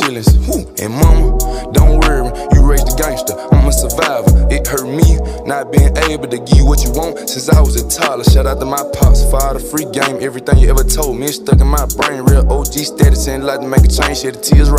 feelings. And mama, don't worry, you raised a gangster, I'm a survivor. It hurt me not being able to give you what you want since I was a toddler. Shout out to my pops for all the free game, everything you ever told me, it's stuck in my brain. Real OG status, ain't like to make a change, shed the tears right.